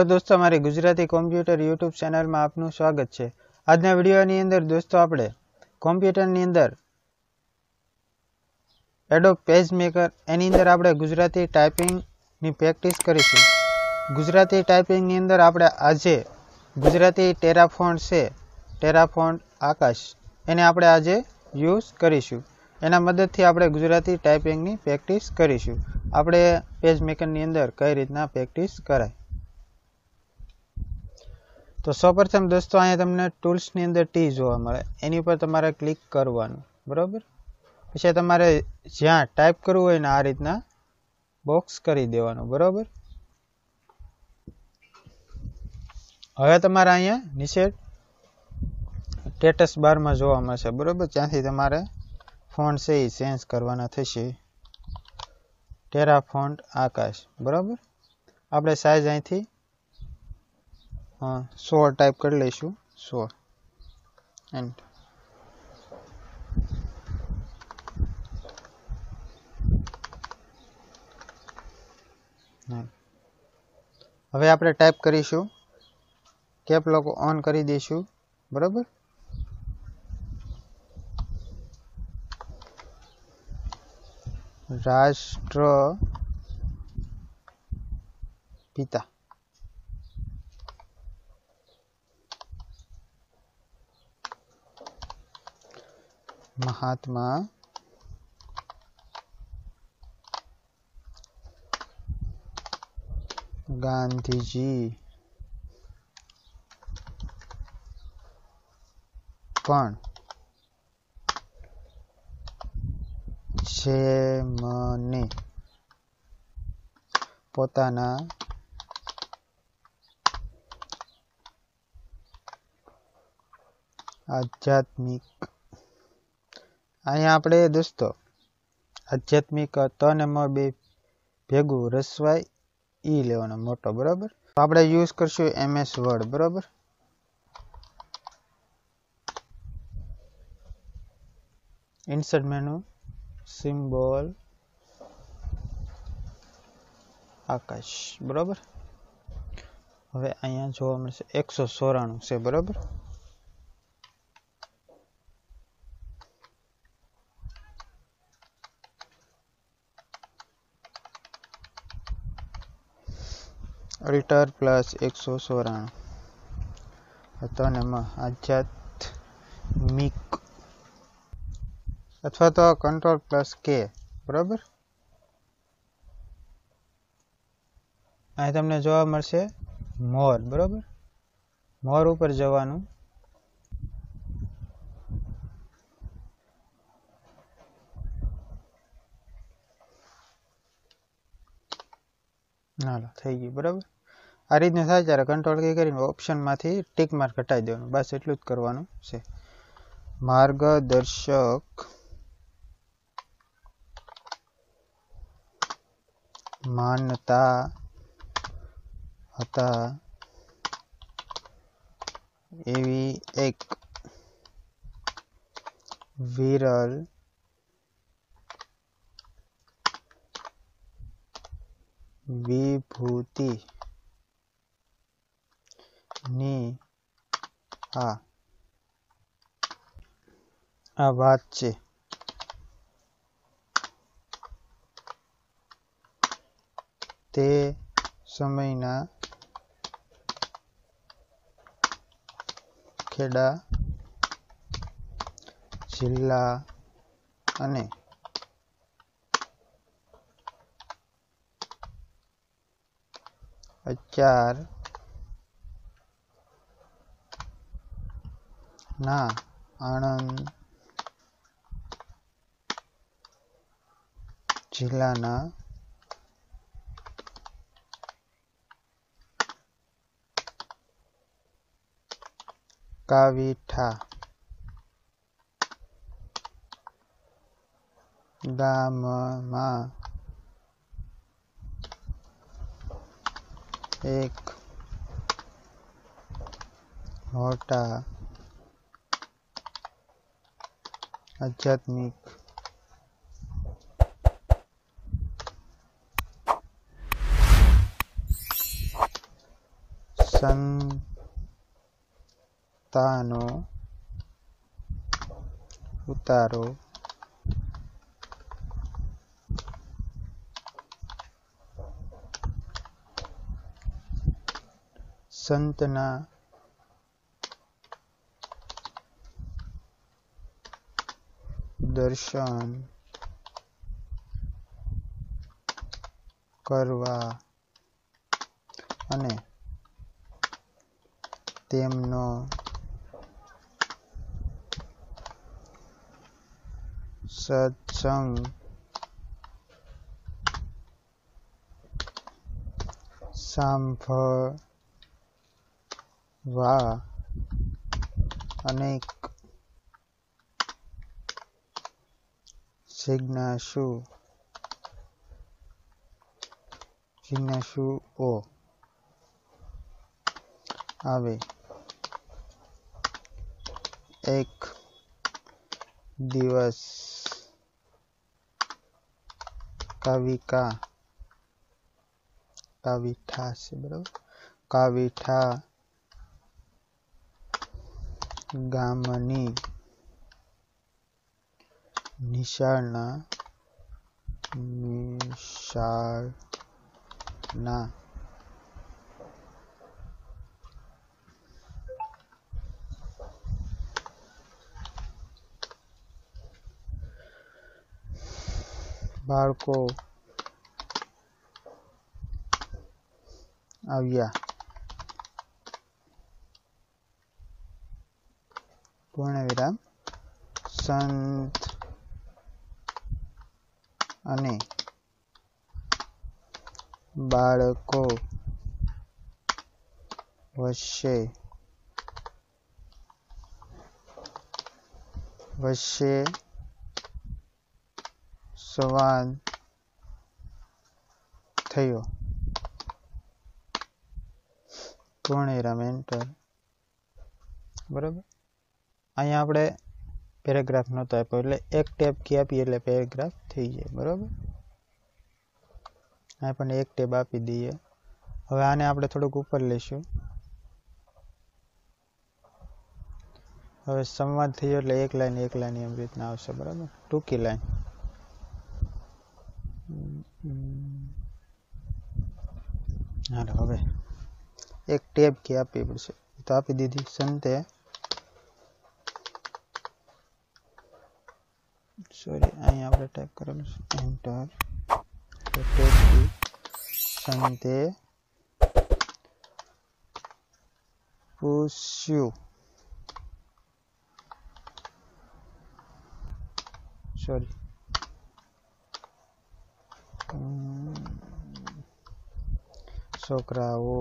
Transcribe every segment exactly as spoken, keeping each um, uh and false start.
Hello दोस्तों, हमारी Gujarati computer YouTube channel में आपનું સ્વાગત છે। આજના વિડિયોની અંદર દોસ્તો આપણે કોમ્પ્યુટરની અંદર એડોબ પેજ મેકર એની અંદર આપણે ગુજરાતી ટાઈપિંગની પ્રેક્ટિસ કરીશું। ગુજરાતી ટાઈપિંગની અંદર આપણે આજે ગુજરાતી ટેરાફોન્ટ છે, ટેરાફોન્ટ આકાશ, એને આપણે આજે યુઝ કરીશું। એના મદદથી આપણે ગુજરાતી ટાઈપિંગની પ્રેક્ટિસ કરીશું। આપણે પેજ મેકરની અંદર કઈ રીતના પ્રેક્ટિસ કરાય। तो સૌપ્રથમ दोस्तों अँ तमने टूल्स नी अंदर टी जोवा मळे एनी पर तमारे क्लिक करवानुं, बराबर। पछी तमारे ज्यां टाइप करवुं होय ने आ रीतना बॉक्स करी देवानुं, बराबर। हवे तमारे अहींया नीचे स्टेटस बार में जोवा मळशे, बराबर। त्यांथी तमारे फॉन्ट छे ई चेन्ज करवाना थशे। टेराफोंट आकाश, बराबर। आपणे साइज અહીંથી हाँ सोल टाइप कर लेशु, सोल एंड हवे आपणे टाइप करीशु, कैप लॉक ऑन करी देशु, बराबर। राष्ट्र पिता महात्मा गांधी जी पण जेमने पोताना आध्यात्मिक अहीं आपणे दोस्तों आध्यात्मिक त ने म बे भेगू रसवाई ई लेवानो मोटो, बराबर। तो आपणे यूज करशुं एम एस वर्ड, बराबर। इंसर्ट मेनू सिम्बॉल आकाश, बराबर। हवे अहींया जोवा मळशे एक सौ चौराणु छे, बराबर। अल्टर प्लस एक सौ चौराणु तो आध्यात्मिक अथवा तो कंट्रोल प्लस के, बराबर। अहीं तमने जोवा मळशे मोर, बराबर। मोर उपर जवानुं। हालो थई गयुं, बराबर। आ रीतना थाय त्यारे कंट्रोल की करीने ऑप्शन मांथी टिक मार्क हटावी देवानुं, बस एटલું જ करवानुं छे। मार्गदर्शक मानता हता एवी एक विरल विभूति नी आ आ बात छे। ते समयना खेड़ा जिल्ला अने अचार ना आणंद जिल्लाना कावीठा गाममा एक मोटा आध्यात्मिक સંતાનો ઉતારો સંતના દર્શન કરવા અને તેમનો સત્સંગ સાંભળવા અનેક જિજ્ઞાસુ જિજ્ઞાસુઓ આવે. એક દિવસ કાવિકા કાવિઠા છે બરાબર કાવિઠા ગામની નિશાળના નિશાળના બાળકો આવ્યા. પૂર્ણવિરામ. સંત અને બાળકો વચ્ચે વચ્ચે સંવાદ થયો. પૂર્ણવિરામ એન્ટર. બરાબર. અહીંયા આપણે પેરેગ્રાફ નહોતો આપ્યો એટલે એક ટેબ કી આપીએ એટલે પેરેગ્રાફ થઈ જાય. બરાબર. આ પણ એક ટેબ આપી દઈએ. હવે આને આપણે થોડુંક ઉપર લઈશું. હવે સંવાદ થયો એટલે એક લાઈન એક લાઈન એમ રીતના આવશે. બરાબર. ટૂંકી લાઈન. હાલો હવે એક ટેબ કી આપવી પડશે તો આપી દીધી. સંતે સોરી અહીંયા આપણે ટાઈપ કરેલું છે એન્ટર. ટેબ કી સંતે પૂછ્યું સોરી છોકરાઓ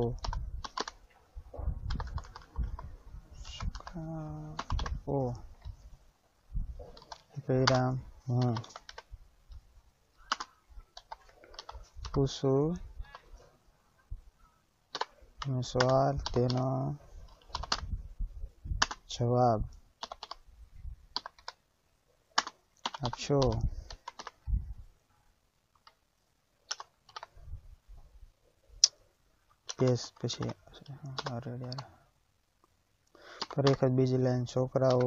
છોકરાઓ વિરામ હું પૂછું સવાલ તેનો જવાબ આપશો. કેસ પછી ફરી વખત બીજી લાઈન. છોકરાઓ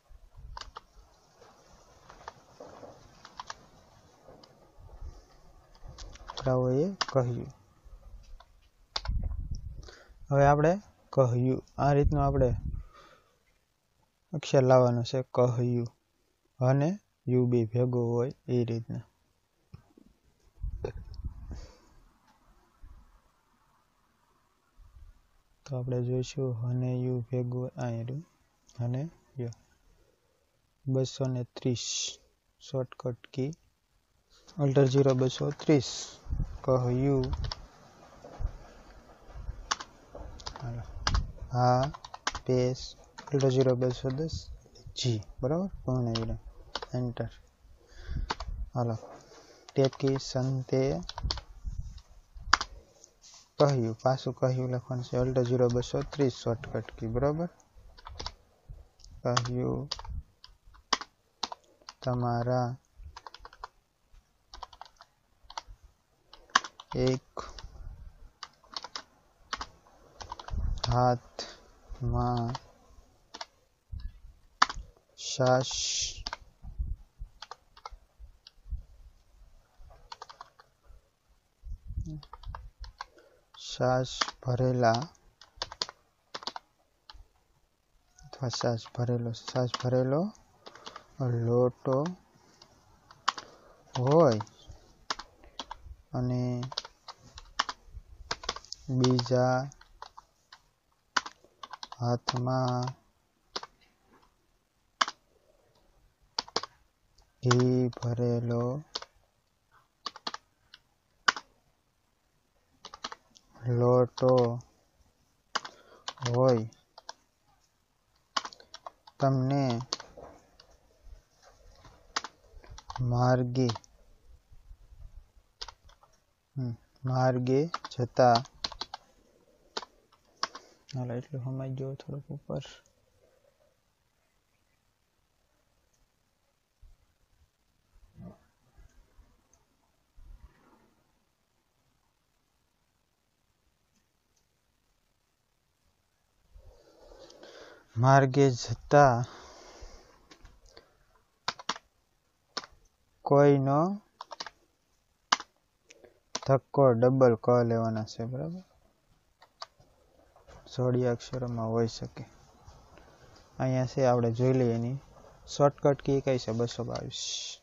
છોકરાઓએ કહ્યું. હવે આપણે કહ્યું આ રીતનું આપણે અક્ષર લાવવાનું છે. કહ્યું અને યુ બી ભેગો હોય એ રીતના. તો આપણે જોઈશું અને યુ ભેગું અહીં અને યુ. બસો ને ત્રીસ શોર્ટકટ કી અલ્ટર જીરો બસો ત્રીસ. કહ્યું હા પેસ અલ્ટર જીરો બસો દસ જી. બરાબર. પૂર્ણ વિરામ એન્ટર. હાલો ટેબ કી સંતે કહ્યું પાછું કહ્યું લખવાનું છે. અલ્ટર જીરો બસો ત્રીસ શોર્ટકટ કી. બરાબર. કહ્યું તમારા એક હાથમાં છાશ છાશ ભરેલા અથવા છાશ ભરેલો છાશ ભરેલો લોટો હોય અને બીજા હાથમાં ઘી ભરેલો લોટો હોય તમને માર્ગે માર્ગે જતા હાલ એટલું સમજ ગયો થોડુંક ઉપર માર્ગે જતા કોઈનો ધક્કો ડબલ ક લેવાના છે બરાબર જોડી અક્ષરોમાં હોઈ શકે અહીંયા છે આપણે જોઈ લઈએ એની શોર્ટકટ કી કઈ છે બસો બાવીસ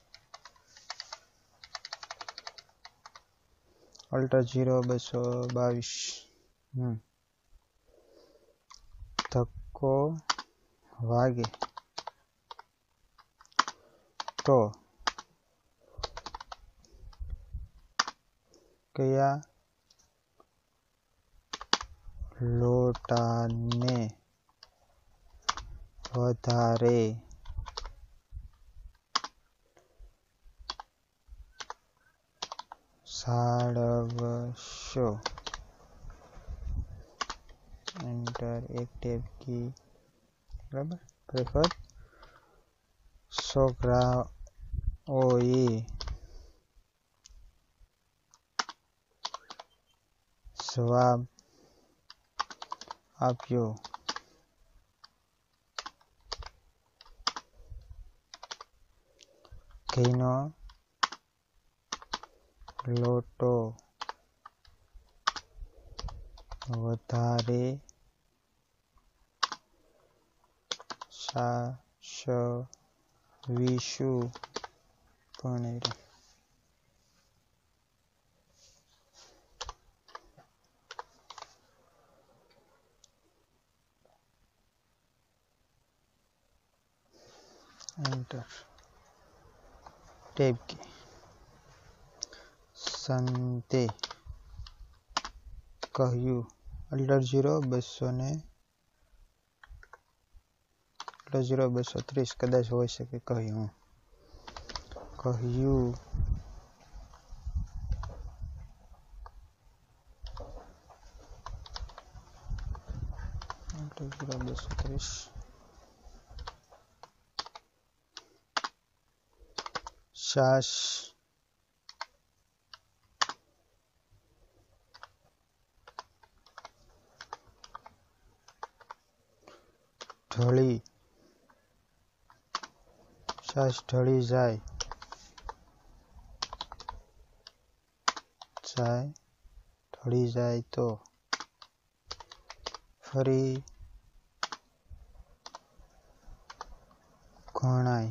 અલ્ટર જીરો બસો બાવીસ હમ ધક્કો વાગે તો કયા લોટાને વધારે સાળવશો એન્ટર એક ટેબ કી બરાબર પ્રેફર છોકરાઓએ જવાબ આપ્યો ઘીનો લોટો વધારે સાચવીશું પણ એન્ટર ટેબ કી સંતે કહ્યું અલ્ટર જીરો બસો ને અલ્ટર જીરો બસો ત્રીસ કદાચ હોઈ શકે કહ્યું કહ્યું અલ્ટર જીરો બસો ત્રીસ છાશ ઢળી છાશ ઢળી જાય જાય ઢળી જાય તો ફરી ઘણાય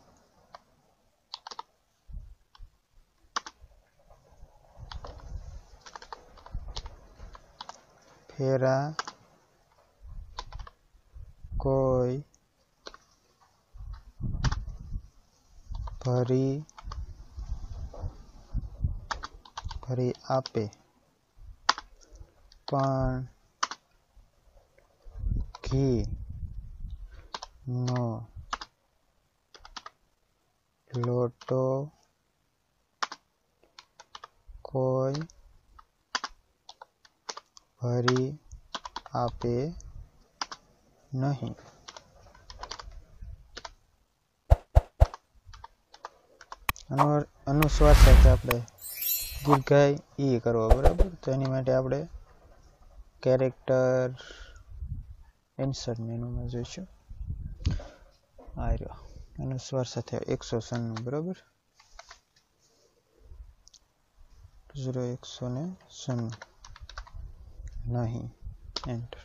ફેરા કોઈ ભરી ભરી આપે પણ ઘી નો લોટો કોઈ ભરી આપે નહીં અનુસ્વાર સાથે આપણે દીર્ઘાય ઈ કરવો બરાબર તો એની માટે આપણે કેરેક્ટર ઇન્સર્ટ મેનુમાં જોઈશું. આ રહ્યો અનુસ્વાર સાથે એકસો સન્નું બરાબર, ઝીરો એકસો ને સન્નું નહીં, એન્ટર.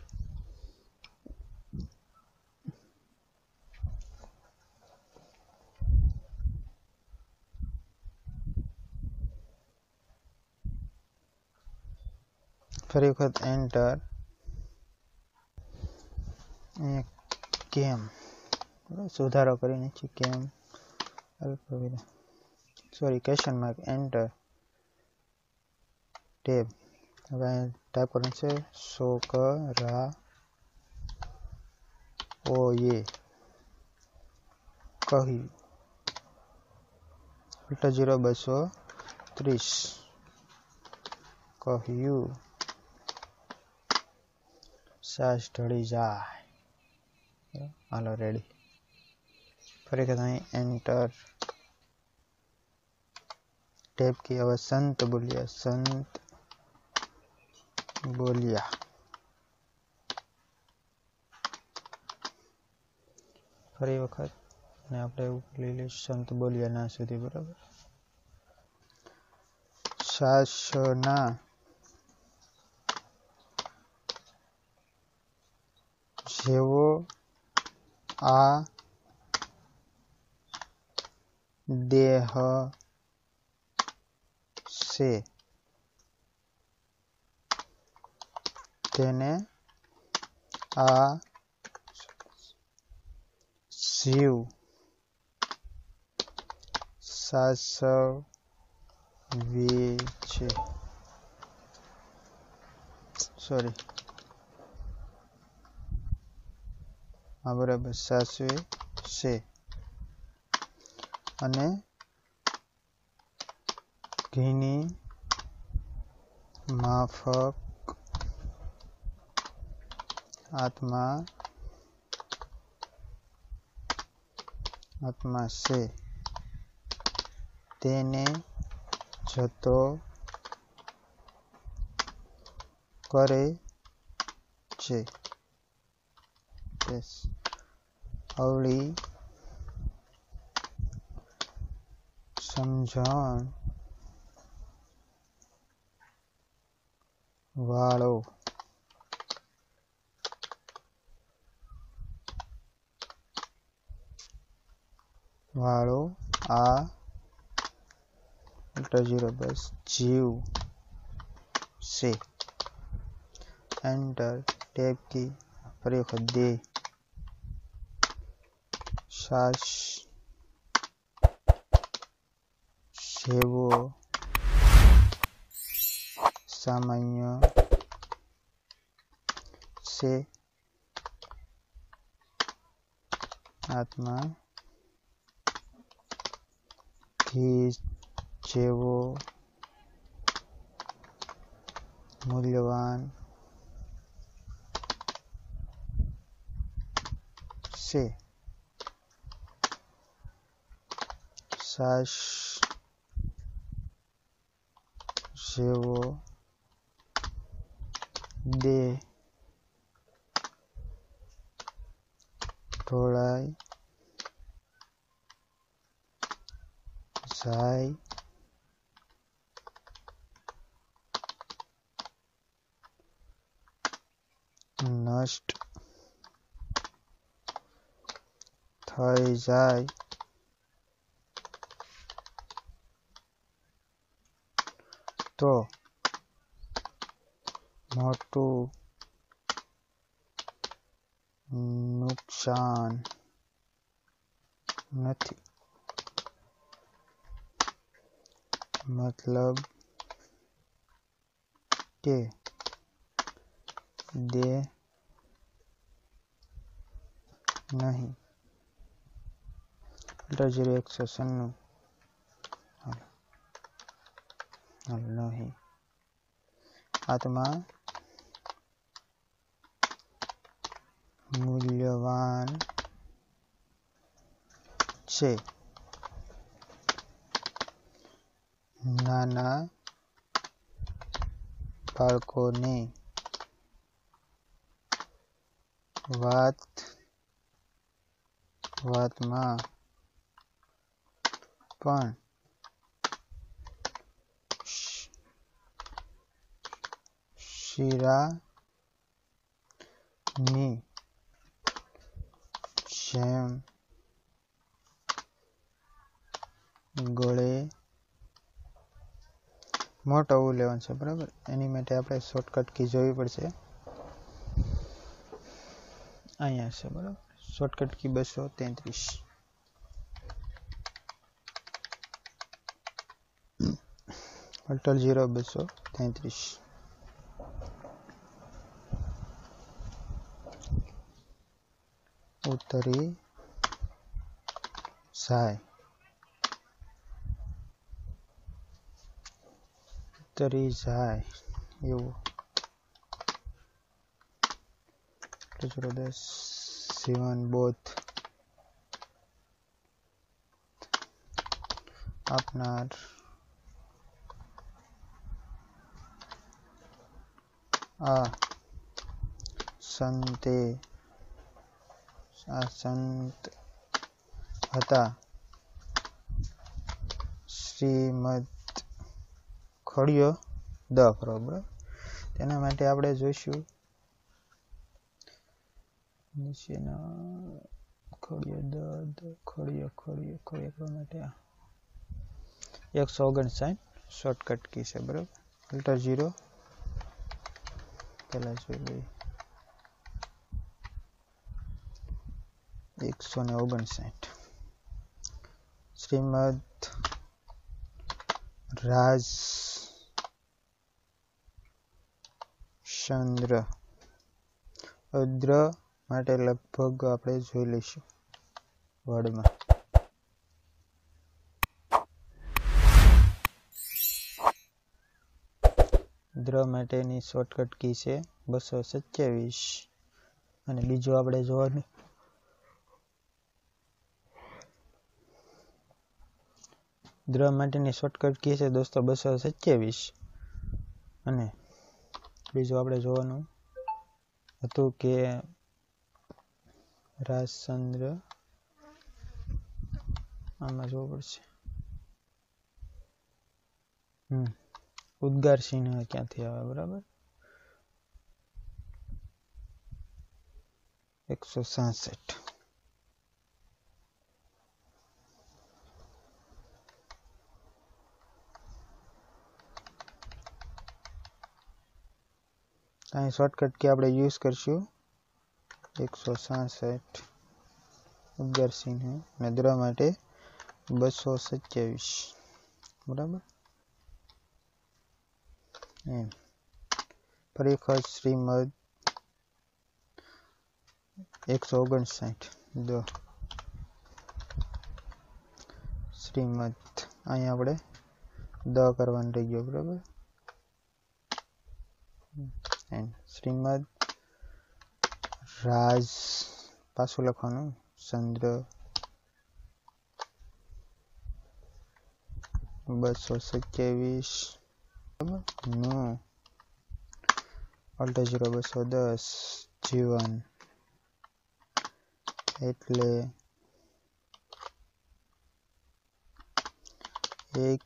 ફરી વખત એન્ટર. કેમ સુધારો કરીને છે કેમ અલ્પવિરામ sorry question mark enter tab. હવે ટાઈપ કરવાનું છે છોકરા ઓએ કહ્યું ઉલ્ટા જીરો બસો ત્રીસ કહ્યું સાસ ઢળી જાય. હાલો રેડી. ફરી વખત અહીં એન્ટર ટેબ કી. હવે સંત બોલ્યા સંત બોલ્યા. ફરી વખત ને આપણે એવું લઈ લઈશું સંત બોલ્યા ના સુધી બરાબર. શાસના જેવો આ દેહ છે તેને આ જીવ સાસવે છે. સોરી હા બરાબર સાસવે છે અને ઘીની માફક આત્મા આત્મા છે તેને જતો કરે છે. અવળી સમજણ વાળો વાળો આ ઉલ્ટા જીરો બસ જીવ છે. Enter tab key. ફરી વખત દે સાસ જેવો સામાન્ય છે આત્મા ઘી જેવો મૂલ્યવાન છે. સાસ જેવો દેહ ઢોળાઈ જાય નષ્ટ થઈ જાય તો મોટું નુકસાન નથી. મતલબ કે દે નહીં. જીરો એકસો સન્નું નહીં. આત્મા મૂલ્યવાન છે. નાના બાળકોને વાત વાતમાં પણ શીરાની જેમ ગળે મોટો ઉ લેવાનું છે બરાબર. એની માટે આપણે શોર્ટકટ કી જોવી પડશે. અહીંયા છે બરાબર. શોર્ટકટ કી બસો તેત્રીસ. અલ્ટર ઝીરો બસો તેત્રીસ. ઉતરી જાય ઉતરી જાય એવું ઝીરો દસ જીવન બોધ આપનાર આ સંતે આ સંત હતા શ્રીમદ ખોડિયો દ બરોબર. તેના માટે આપણે જોઈશું નીચેના ખોડિયો દ ખોડિયો ખોડિયો ખોડિયો કરવા માટે એકસો ઓગણસાઠ શોર્ટકટ કી છે બરોબર. અલ્ટર ઝીરો પહેલા જોઈ લઈએ એકસો ને ઓગણસાઠ. શ્રીમદ રાજચંદ્ર અદ્ર માટે લગભગ આપણે જોઈ લઈશું વર્ડમાં. દ્ર માટેની શોર્ટકટ કી છે બસો સત્યાવીસ. અને બીજું આપણે જોવાનું દ્ર માટેની શોર્ટકટ કી છે દોસ્તો બસો સત્યાવીસ. અને બીજું આપણે જોવાનું હતું કે રાજચંદ્ર આમાં જોવું પડશે હમ ઉદ્ગાર ચિહ્ન ક્યાંથી આવે બરાબર. એકસો સાસઠ. અહીં શોર્ટકટ કે આપણે યુઝ કરશું એકસો સાસઠ ઉદ્ગાર ચિહ્ન અને દ્ર માટે બસો સત્યાવીસ બરાબર. એમ ફરી વખત શ્રીમદ એકસો ઓગણસાઠ દો શ્રીમદ અહીંયા આપણે દ કરવાનું રહી ગયો બરાબર. શ્રીમદ રાજ પાછું લખવાનું ચંદ્ર બસો સત્યાવીસ નું અલ્ટર ઝીરો બસો દસ જીવન એટલે એક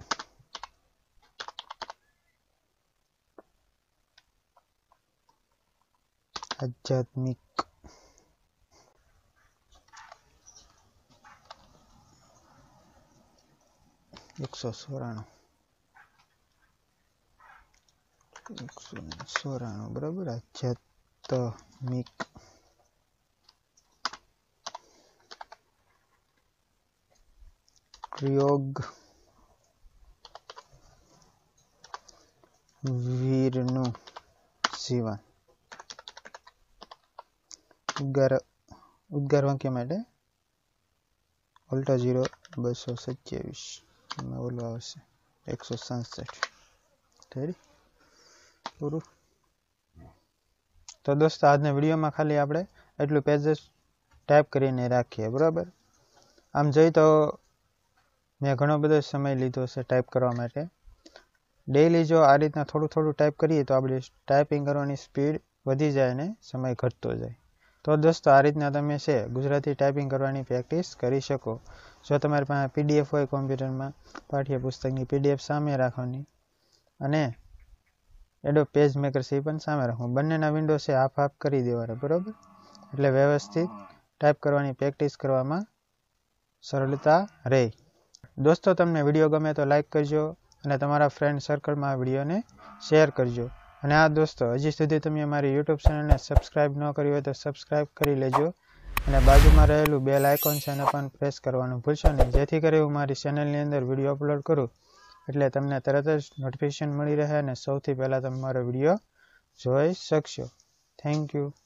આધ્યાત્મિક એકસો સોરાણું એકસો સોરાણું બરાબર. આધ્યાત્મિક પ્રયોગ વીરનું જીવન ઉદ્ગાર ઉદ્ગાર વાક્ય માટે અલ્ટર ઝીરો બસો સત્યાવીસ એમાં ઓલું આવશે એકસો સાસઠ. પૂરું. તો દોસ્તો આજના વિડીયોમાં ખાલી આપણે એટલું પેजेस ટાઈપ કરીને રાખીએ બરાબર. આમ જોઈ તો મેં ઘણો બધો સમય લીધો છે ટાઈપ કરવા માટે. ડેઈલી જો આ રીતના થોડું થોડું ટાઈપ કરીએ તો આપણી ટાઈપિંગ કરવાની સ્પીડ વધી જાય ને સમય ઘટતો જાય. તો દોસ્તો આ રીતના તમે છે ગુજરાતી ટાઈપિંગ કરવાની પ્રેક્ટિસ કરી શકો. જો તમારી પાસે પીડીએફ હોય કોમ્પ્યુટરમાં પાઠ્યપુસ્તકની પીડીએફ સામે રાખવાની અને એડોબ પેજ મેકર છે એ પણ સામે રાખવું. બંનેના વિન્ડો છે હાફ હાફ કરી દેવાના, બરાબર? એટલે વ્યવસ્થિત ટાઈપ કરવાની પ્રેક્ટિસ કરવામાં સરળતા રહે. દોસ્તો તમને વિડીયો ગમે તો લાઈક કરજો અને તમારા ફ્રેન્ડ સર્કલમાં આ વિડીયોને શેર કરજો. અને આ દોસ્તો હજી સુધી તમે અમારી યુટ્યુબ ચેનલને સબસ્ક્રાઈબ ન કરી હોય તો સબસ્ક્રાઈબ કરી લેજો અને બાજુમાં રહેલું બેલ આઇકોન છે એને પણ પ્રેસ કરવાનું ભૂલશો નહીં, જેથી કરી હું મારી ચેનલની અંદર વિડીયો અપલોડ કરું એટલે તમને તરત જ નોટિફિકેશન મળી રહે અને સૌથી પહેલાં તમે મારો વિડીયો જોઈ શકશો. Thank you.